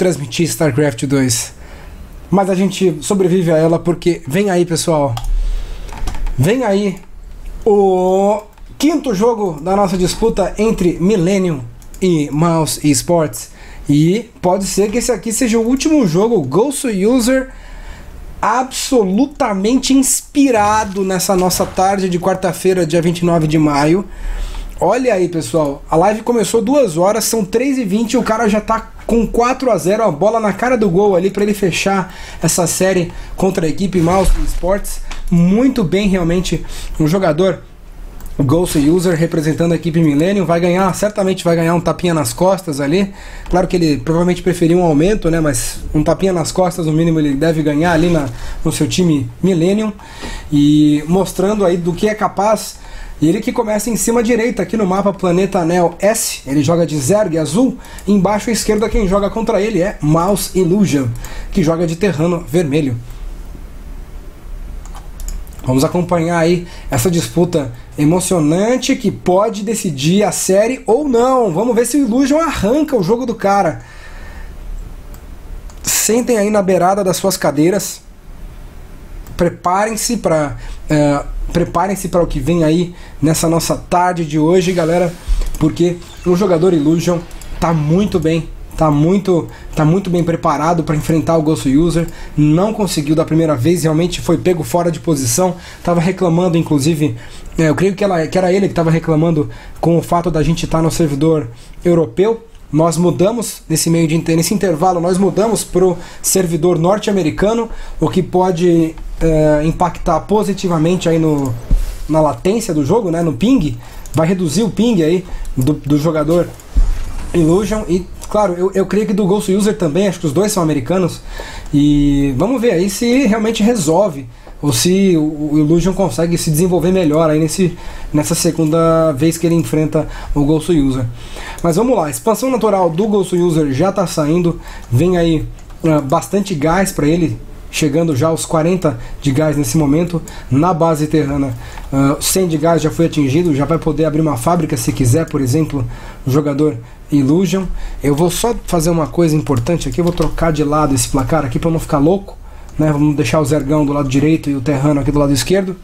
transmitir StarCraft 2. Mas a gente sobrevive a ela porque vem aí, pessoal. Vem aí o quinto jogo da nossa disputa entre Millennium e Mouse Esports. E pode ser que esse aqui seja o último jogo, Ghost User, absolutamente inspirado nessa nossa tarde de quarta-feira, dia 29 de maio. Olha aí, pessoal, a live começou 2 horas, são 3h20 e o cara já tá com 4-0, a bola na cara do gol ali para ele fechar essa série contra a equipe Mouse Esports. Muito bem, realmente, um jogador Ghost User representando a equipe Millennium, vai ganhar, certamente vai ganhar um tapinha nas costas ali. Claro que ele provavelmente preferiu um aumento, né? Mas um tapinha nas costas, no mínimo, ele deve ganhar ali no seu time Millennium. E mostrando aí do que é capaz. E ele que começa em cima à direita aqui no mapa Planeta Anel S. Ele joga de Zerg azul. E embaixo à esquerda quem joga contra ele é Mouse Illusion, que joga de Terrano vermelho. Vamos acompanhar aí essa disputa emocionante que pode decidir a série ou não. Vamos ver se o Illusion arranca o jogo do cara. Sentem aí na beirada das suas cadeiras. Preparem-se para o que vem aí nessa nossa tarde de hoje, galera, porque o jogador Illusion tá muito bem. Tá muito bem preparado para enfrentar o Ghost User. Não conseguiu da primeira vez, realmente foi pego fora de posição. Tava reclamando, inclusive, eu creio que era ele que estava reclamando com o fato da gente estar no servidor europeu. Nós mudamos nesse intervalo, nós mudamos para o servidor norte-americano, o que pode impactar positivamente aí na latência do jogo, né, no ping. Vai reduzir o ping aí do jogador Illusion e, claro, eu creio que do Ghost User também, acho que os dois são americanos. E vamos ver aí se realmente resolve, ou se o Illusion consegue se desenvolver melhor aí nessa segunda vez que ele enfrenta o Ghost User. Mas vamos lá, a expansão natural do Ghost User já está saindo, vem aí bastante gás para ele, chegando já aos 40 de gás nesse momento na base terrana. 100 de gás já foi atingido, já vai poder abrir uma fábrica se quiser, por exemplo, o jogador Illusion. Eu vou só fazer uma coisa importante aqui, eu vou trocar de lado esse placar aqui para não ficar louco, né? Vamos deixar o Zergão do lado direito e o Terrano aqui do lado esquerdo.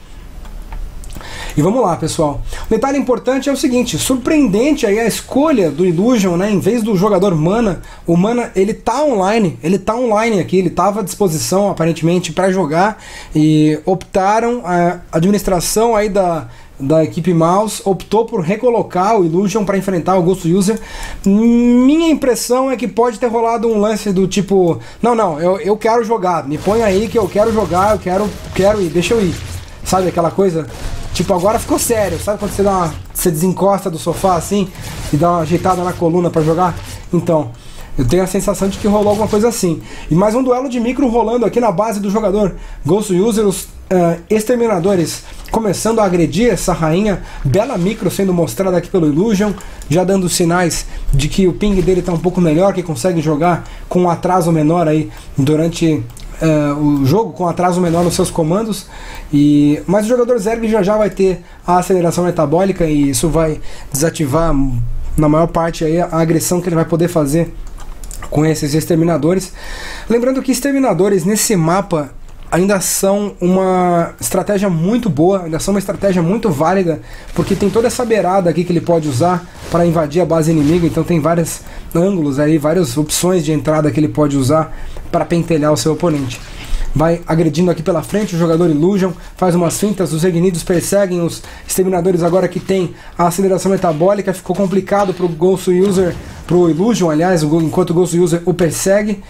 E vamos lá, pessoal. Um detalhe importante é o seguinte, surpreendente aí a escolha do Illusion, né? Em vez do jogador Mana, o Mana, ele tá online aqui, ele estava à disposição aparentemente para jogar, e optaram, a administração aí da equipe Mouse optou por recolocar o Illusion para enfrentar o Ghost User. Minha impressão é que pode ter rolado um lance do tipo, não, eu quero jogar, me põe aí que eu quero jogar, eu quero ir, deixa eu ir. Sabe aquela coisa? Tipo, agora ficou sério, sabe quando você desencosta do sofá assim e dá uma ajeitada na coluna para jogar? Então, eu tenho a sensação de que rolou alguma coisa assim. E mais um duelo de micro rolando aqui na base do jogador Ghost User, os exterminadores começando a agredir essa rainha. Bela micro sendo mostrada aqui pelo Illusion, já dando sinais de que o ping dele está um pouco melhor, que consegue jogar com um atraso menor aí durante o jogo, com atraso menor nos seus comandos. Mas o jogador Zerg já vai ter a aceleração metabólica e isso vai desativar na maior parte aí a agressão que ele vai poder fazer com esses exterminadores. Lembrando que exterminadores nesse mapa ainda são uma estratégia muito boa, ainda são uma estratégia muito válida, porque tem toda essa beirada aqui que ele pode usar para invadir a base inimiga, então tem vários ângulos aí, várias opções de entrada que ele pode usar para pentelhar o seu oponente. Vai agredindo aqui pela frente o jogador Illusion, faz umas fintas, os Regnidos perseguem os exterminadores agora que tem a aceleração metabólica. Ficou complicado para o Ghost User, para o Illusion, aliás, enquanto o Ghost User o persegue.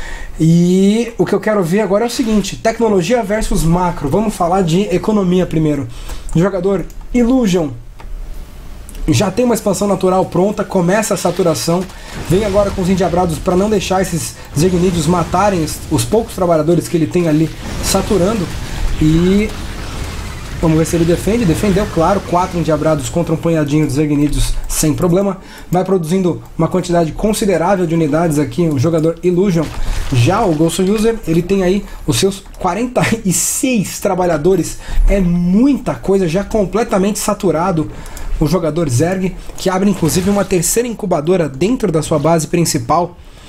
E o que eu quero ver agora é o seguinte, tecnologia versus macro. Vamos falar de economia primeiro. O jogador Illusion já tem uma expansão natural pronta, começa a saturação, vem agora com os endiabrados para não deixar esses Zegnídeos matarem os poucos trabalhadores que ele tem ali saturando. E vamos ver se ele defende. Defendeu, claro, 4 endiabrados contra um punhadinho de Zegnídeos sem problema. Vai produzindo uma quantidade considerável de unidades aqui o jogador Illusion. Já o Ghost User, ele tem aí os seus 46 trabalhadores, é muita coisa, já completamente saturado o jogador Zerg, que abre inclusive uma terceira incubadora dentro da sua base principal.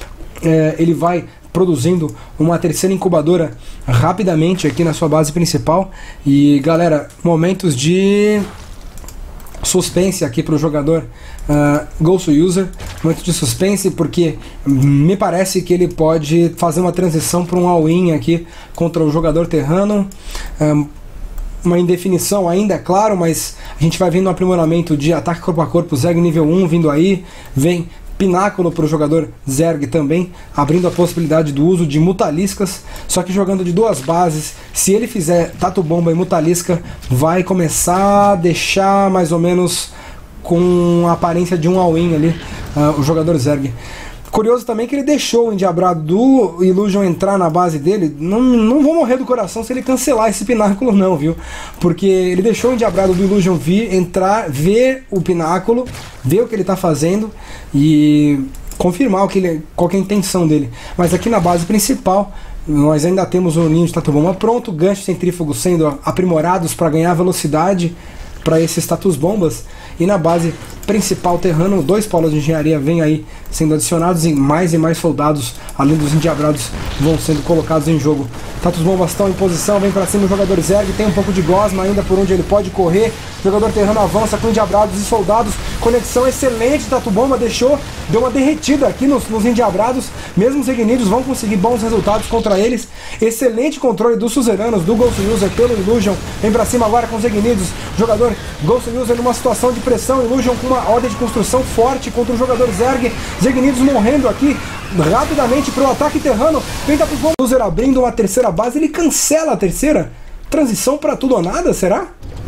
ele vai produzindo uma terceira incubadora rapidamente aqui na sua base principal. E galera, momentos de suspense aqui para o jogador Ghost User, momento de suspense, porque me parece que ele pode fazer uma transição para um all-in aqui contra o jogador Terrano. Uma indefinição ainda, é claro, mas a gente vai vendo um aprimoramento de ataque corpo a corpo, Zerg nível 1 vindo aí, vem Pináculo para o jogador Zerg também, abrindo a possibilidade do uso de Mutaliscas, só que jogando de duas bases. Se ele fizer Tatu Bomba e Mutalisca, vai começar a deixar mais ou menos com a aparência de um all-in ali, o jogador Zerg. Curioso também que ele deixou o Endiabrado do Illusion entrar na base dele. Não vou morrer do coração se ele cancelar esse Pináculo não, viu? Porque ele deixou o Endiabrado do Illusion vir, entrar, ver o Pináculo, ver o que ele está fazendo e confirmar qual que é a intenção dele. Mas aqui na base principal, nós ainda temos o ninho de Tatu Bomba pronto, gancho centrífugo sendo aprimorados para ganhar velocidade para esses status bombas. E na base principal Terrano, 2 polos de engenharia vêm aí sendo adicionados e mais soldados, além dos endiabrados, vão sendo colocados em jogo. Status bombas estão em posição, vem para cima o jogador Zerg, tem um pouco de gosma ainda por onde ele pode correr. O jogador Terrano avança com endiabrados e soldados, conexão excelente, Tatu Bomba deu uma derretida aqui nos endiabrados, mesmo os Ignídeos vão conseguir bons resultados contra eles. Excelente controle dos suzeranos, do Ghost User pelo Illusion, vem pra cima agora com os Ignídeos, jogador Ghost User numa situação de pressão, Illusion com uma ordem de construção forte contra o jogador Zerg, os Ignídeos morrendo aqui rapidamente pro ataque Terrano, vem Tatu Bomba, User abrindo uma terceira base, ele cancela a terceira, transição para tudo ou nada, será?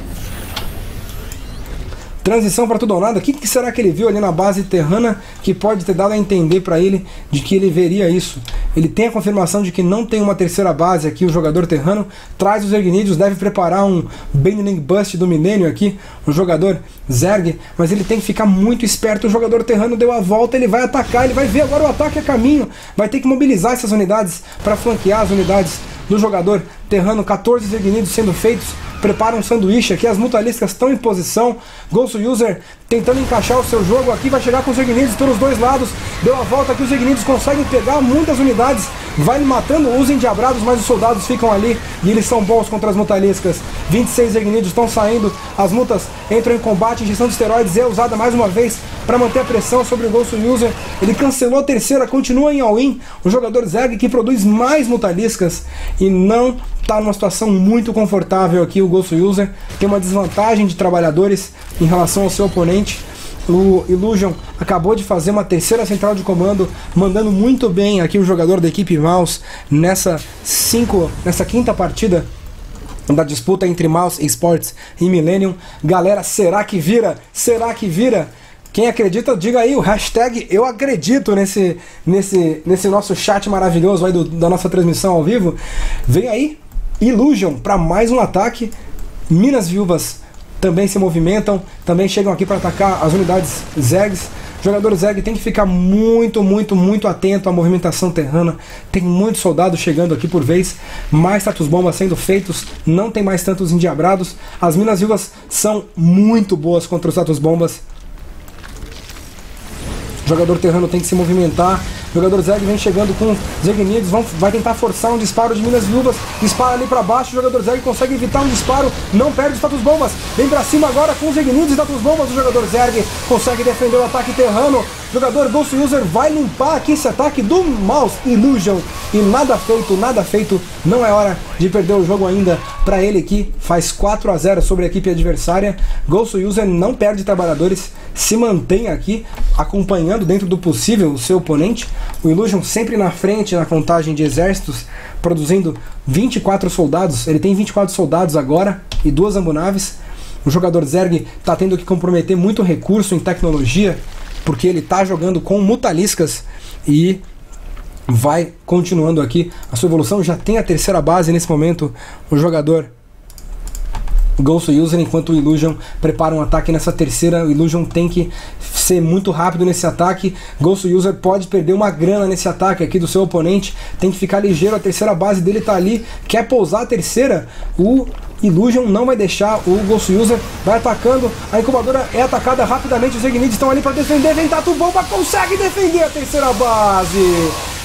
Transição para tudo ou nada. O que será que ele viu ali na base terrana que pode ter dado a entender para ele de que ele veria isso? Ele tem a confirmação de que não tem uma terceira base aqui, o jogador terrano. Traz os Ignídeos, deve preparar um Bending Bust do Milênio aqui, o jogador Zerg, mas ele tem que ficar muito esperto. O jogador terrano deu a volta, ele vai atacar, ele vai ver agora o ataque a caminho. Vai ter que mobilizar essas unidades para flanquear as unidades do jogador terrano. 14 Ignídeos sendo feitos. Prepara um sanduíche aqui, as Mutaliscas estão em posição. Ghost User tentando encaixar o seu jogo aqui, vai chegar com os Ignídeos pelos dois lados. Deu a volta aqui, os Ignídeos conseguem pegar muitas unidades, vai matando os endiabrados, mas os soldados ficam ali e eles são bons contra as Mutaliscas. 26 Ignídeos estão saindo, as mutas entram em combate, injeção de esteroides é usada mais uma vez para manter a pressão sobre o Ghost User. Ele cancelou a terceira, continua em all-in. O jogador Zerg que produz mais Mutaliscas e não está numa situação muito confortável aqui. O Ghost User tem uma desvantagem de trabalhadores em relação ao seu oponente. O Illusion acabou de fazer uma terceira central de comando, mandando muito bem aqui o jogador da equipe Mouse nessa quinta partida da disputa entre Mouse Esports e Millennium. Galera, será que vira? Será que vira? Quem acredita, diga aí o hashtag eu acredito nesse nosso chat maravilhoso aí da nossa transmissão ao vivo. Vem aí Illusion para mais um ataque. Minas Viúvas também se movimentam, também chegam aqui para atacar as unidades Zergs. O jogador Zerg tem que ficar muito atento à movimentação terrana. Tem muitos soldados chegando aqui por vez, mais status bombas sendo feitos, não tem mais tantos endiabrados. As Minas Viúvas são muito boas contra os status bombas. O jogador terrano tem que se movimentar. O jogador Zerg vem chegando com os Ignídeos, vai tentar forçar um disparo de Minas Viúvas, dispara ali pra baixo, o jogador Zerg consegue evitar um disparo, não perde os status bombas, vem pra cima agora com os Ignídeos e status bombas, o jogador Zerg consegue defender o ataque terrano. O jogador Ghost User vai limpar aqui esse ataque do Mouse Illusion e nada feito, não é hora de perder o jogo ainda para ele que faz 4-0 sobre a equipe adversária. Ghost User não perde trabalhadores, se mantém aqui acompanhando dentro do possível o seu oponente. O Illusion sempre na frente na contagem de exércitos, produzindo 24 soldados, ele tem 24 soldados agora e 2 ambunaves. O jogador Zerg está tendo que comprometer muito recurso em tecnologia, porque ele está jogando com Mutaliscas e vai continuando aqui a sua evolução. Já tem a terceira base nesse momento, o jogador Ghost User, enquanto o Illusion prepara um ataque nessa terceira. O Illusion tem que ser muito rápido nesse ataque. Ghost User pode perder uma grana nesse ataque aqui do seu oponente, tem que ficar ligeiro, a terceira base dele tá ali, quer pousar a terceira, o Illusion não vai deixar. O Ghost User vai atacando, a incubadora é atacada rapidamente, os Ignídeos estão ali para defender, vem Tatu Bomba, consegue defender a terceira base.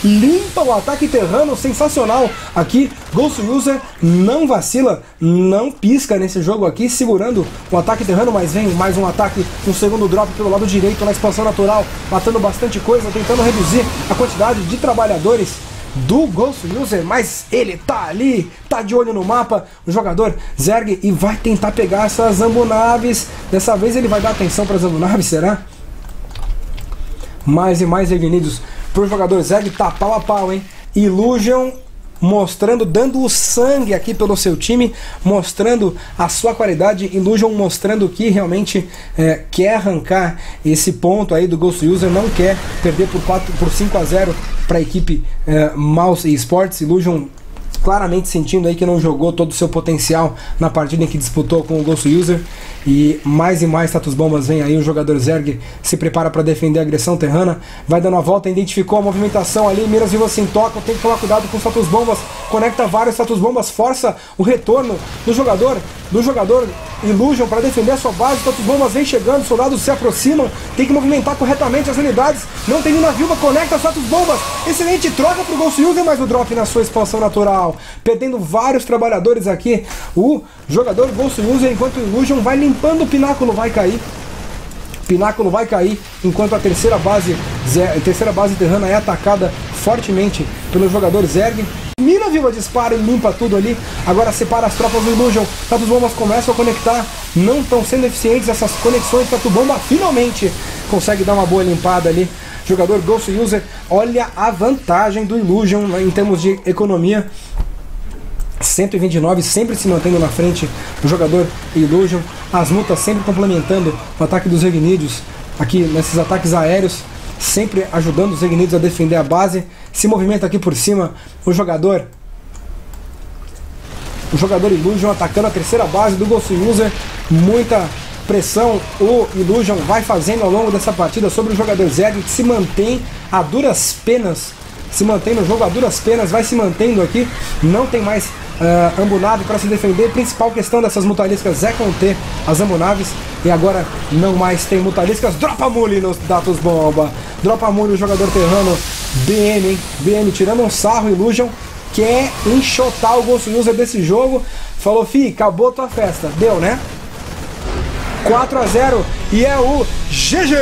limpa o ataque terrano, sensacional aqui. Ghost User não vacila, não pisca nesse jogo aqui, segurando o ataque terrano, mas vem mais um ataque, um segundo drop pelo lado direito na expansão natural, matando bastante coisa, tentando reduzir a quantidade de trabalhadores do Ghost User, mas ele tá ali, tá de olho no mapa, o jogador Zerg, e vai tentar pegar essas Zambunaves. Dessa vez ele vai dar atenção para as Zambunaves, será? Mais e mais Ignidos pro jogador Zerg, tá pau a pau, hein? Illusion mostrando, dando o sangue aqui pelo seu time, mostrando a sua qualidade. Illusion mostrando que realmente quer arrancar esse ponto aí do Ghost User, não quer perder por 5 a 0 para a equipe Mouse Esports. Illusion claramente sentindo aí que não jogou todo o seu potencial na partida em que disputou com o Ghost User. E mais status bombas vem aí, o jogador Zerg se prepara para defender a agressão terrana, vai dando a volta, identificou a movimentação ali, miras vivas se intocam, tem que tomar cuidado com status bombas, conecta vários status bombas, força o retorno do jogador Illusion para defender a sua base. Status bombas vem chegando, soldados se aproximam, tem que movimentar corretamente as unidades, não tem mina viúva, conecta status bombas, excelente troca pro Ghost User, mas o drop na sua expansão natural, perdendo vários trabalhadores aqui, o jogador Ghost User, enquanto o Illusion vai limpando, o Pináculo vai cair. Pináculo vai cair, enquanto a terceira base terrana é atacada fortemente pelo jogador Zerg. Mina viva dispara e limpa tudo ali. Agora separa as tropas do Illusion. Status bombas começam a conectar. Não estão sendo eficientes essas conexões. Status bomba finalmente consegue dar uma boa limpada ali. Jogador Ghost User, olha a vantagem do Illusion em termos de economia. 129 sempre se mantendo na frente o jogador Illusion, as multas sempre complementando o ataque dos Ignidos aqui nesses ataques aéreos, sempre ajudando os Ignidos a defender a base. Se movimenta aqui por cima o jogador Illusion atacando a terceira base do Ghost User, muita pressão o Illusion vai fazendo ao longo dessa partida sobre o jogador Zerg, que se mantém a duras penas, se mantém no jogo a duras penas, vai se mantendo aqui, não tem mais Ambunave para se defender. Principal questão dessas mutaliscas é conter as Ambunaves, e agora não mais tem mutaliscas. Dropa Mule nos Status Bomba, dropa Mule o jogador terrano BM, hein? BM tirando um sarro. Illusion quer enxotar o Ghost User desse jogo, falou: fi, acabou tua festa, deu, né? 4 a 0 e é o GG!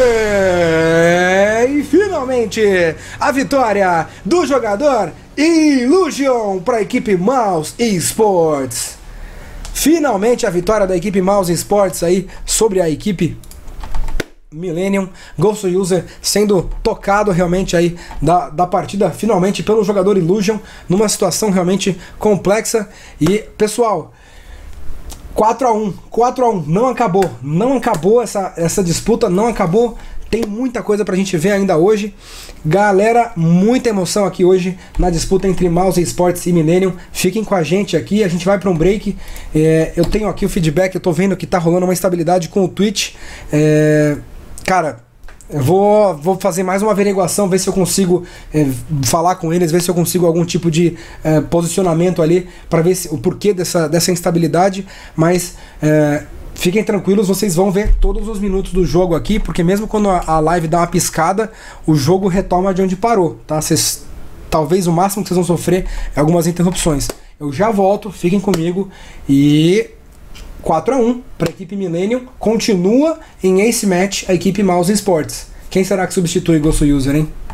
E finalmente a vitória do jogador Illusion para a equipe Mouse Esports. Finalmente a vitória da equipe Mouse Esports aí sobre a equipe Millennium. Ghost User sendo tocado realmente aí da partida finalmente pelo jogador Illusion, numa situação realmente complexa. E pessoal, 4 a 1, não acabou essa disputa, não acabou, tem muita coisa pra gente ver ainda hoje. Galera, muita emoção aqui hoje na disputa entre Mouse Esports e Millennium. Fiquem com a gente aqui, a gente vai para um break. Eu tenho aqui o feedback, eu tô vendo que tá rolando uma instabilidade com o Twitch. Cara, eu vou fazer mais uma averiguação, ver se eu consigo falar com eles, ver se eu consigo algum tipo de posicionamento ali, para ver o porquê dessa instabilidade. Mas fiquem tranquilos, vocês vão ver todos os minutos do jogo aqui, porque mesmo quando a live dá uma piscada, o jogo retoma de onde parou, tá? Talvez o máximo que vocês vão sofrer é algumas interrupções. Eu já volto, fiquem comigo. E 4 a 1 para a equipe Millennium, continua em Ace Match a equipe Mouse Esports. Quem será que substitui Ghost User, hein?